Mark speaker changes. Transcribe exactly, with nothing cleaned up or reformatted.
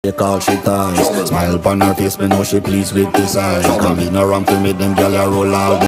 Speaker 1: Take all she ties. Smile upon her face, me know she pleased with this eye. Come in around to me, them gyal a roll out.